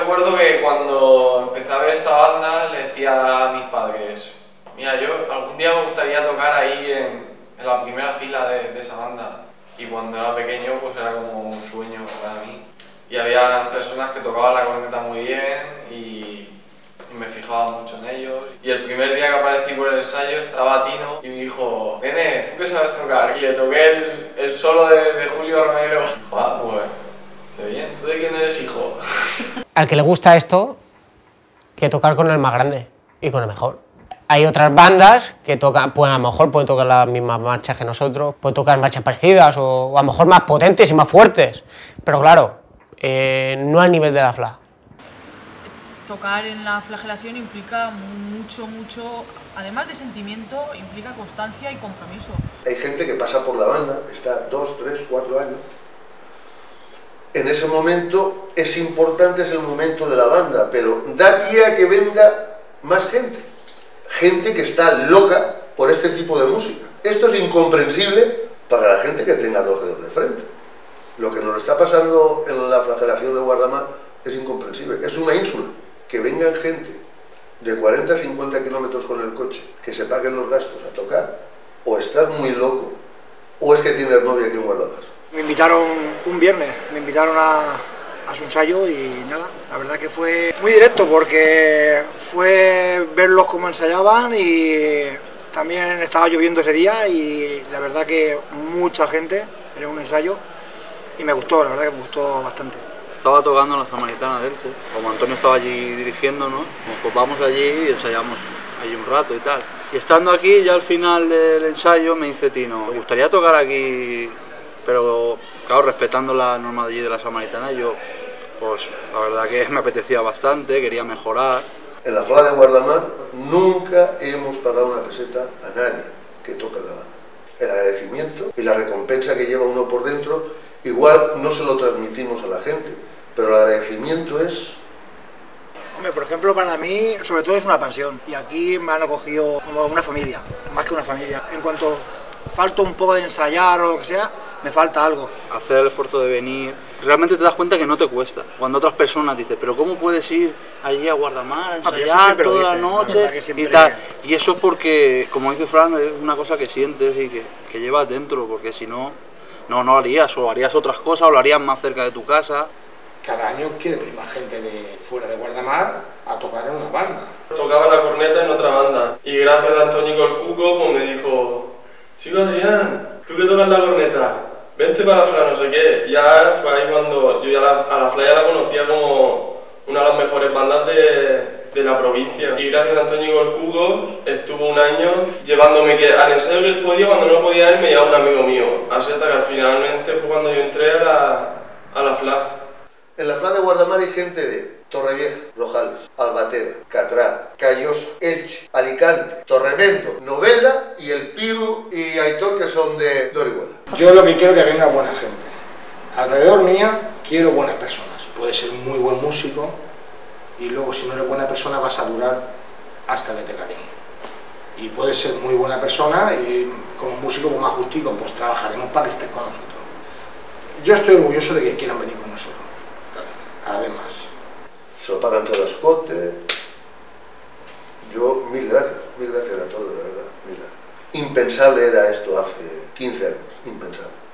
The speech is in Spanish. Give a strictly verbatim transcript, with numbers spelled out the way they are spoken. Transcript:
recuerdo que cuando empecé a ver esta banda le decía a mis padres: mira, yo algún día me gustaría tocar ahí en, en la primera fila de, de esa banda. Y cuando era pequeño pues era como un sueño para mí. Y había personas que tocaban la corneta muy bien y, y me fijaba mucho en ellos. Y el primer día que aparecí por el ensayo estaba Tino y me dijo: nene, ¿tú qué sabes tocar? Y le toqué el, el solo de, de Julio Romero. Dijo: ah, pues qué bien, ¿tú de quién eres hijo? Al que le gusta esto, que tocar con el más grande y con el mejor. Hay otras bandas que tocan, pues a lo mejor pueden tocar las mismas marchas que nosotros, pueden tocar marchas parecidas o, o a lo mejor más potentes y más fuertes, pero claro, eh, no al nivel de la F L A. Tocar en la flagelación implica mucho, mucho, además de sentimiento, implica constancia y compromiso. Hay gente que pasa por la banda, está dos, tres, cuatro años. En ese momento es importante, es el momento de la banda, pero da pie a que venga más gente. Gente que está loca por este tipo de música. Esto es incomprensible para la gente que tenga dos dedos de frente. Lo que nos está pasando en la flagelación de Guardamar es incomprensible. Es una ínsula. Que vengan gente de cuarenta a cincuenta kilómetros con el coche, que se paguen los gastos a tocar, o estás muy loco, o es que tienes novia aquí en Guardamar. Me invitaron un viernes, me invitaron a, a su ensayo y nada, la verdad que fue muy directo porque fue verlos cómo ensayaban y también estaba lloviendo ese día y la verdad que mucha gente en un ensayo y me gustó, la verdad que me gustó bastante. Estaba tocando en la Samaritana de Elche, como Antonio estaba allí dirigiéndonos, pues vamos allí y ensayamos allí un rato y tal. Y estando aquí, ya al final del ensayo, me dice Tino: me gustaría tocar aquí, pero claro, respetando la norma de allí de la Samaritana. Y yo, pues la verdad que me apetecía bastante, quería mejorar. En la F L A de Guardamar nunca hemos pagado una peseta a nadie que toque la banda. El agradecimiento y la recompensa que lleva uno por dentro, igual no se lo transmitimos a la gente, pero el agradecimiento es... Hombre, por ejemplo, para mí, sobre todo es una pasión. Y aquí me han acogido como una familia, más que una familia. En cuanto falto un poco de ensayar o lo que sea, me falta algo. Hacer el esfuerzo de venir, realmente te das cuenta que no te cuesta. Cuando otras personas dicen: pero ¿cómo puedes ir allí a Guardamar a ensayar toda la noche y tal? Y eso es porque, como dice Fran, es una cosa que sientes y que, que llevas dentro, porque si no, no, no lo harías, o harías otras cosas, o lo harías más cerca de tu casa. Cada año quiere venir más gente de fuera de Guardamar a tocar en una banda. Tocaba la corneta en otra banda y gracias a Antonio el Cuco pues me dijo: chico Adrián, ¿tú que tocas la corneta? Vente para la F L A, no sé qué. Ya fue ahí cuando yo ya la, a la F L A ya la conocía como una de las mejores bandas de, de la provincia. Y gracias a Antonio el Cuco estuvo un año llevándome que al ensayo que él podía, cuando no podía él me llevaba un amigo mío. Así hasta que finalmente fue cuando yo entré a la, a la F L A. En la F L A de Guardamar hay gente de Torrevieja, Rojales, Albatera, Catrá, Callosa, Elche, Alicante, Torremendo, Novella y El Piru y Aitor, que son de Orihuela. Yo lo que quiero es que venga buena gente. Alrededor mía quiero buenas personas. Puedes ser muy buen músico y luego si no eres buena persona vas a durar hasta que te cariñe. Y puedes ser muy buena persona y como músico pues más justico, pues trabajaremos para que estés con nosotros. Yo estoy orgulloso de que quieran venir con nosotros, cada vez más. Se lo pagan todo a escote. Yo, mil gracias, mil gracias a todos, de verdad, mil gracias. Impensable era esto hace quince años, impensable.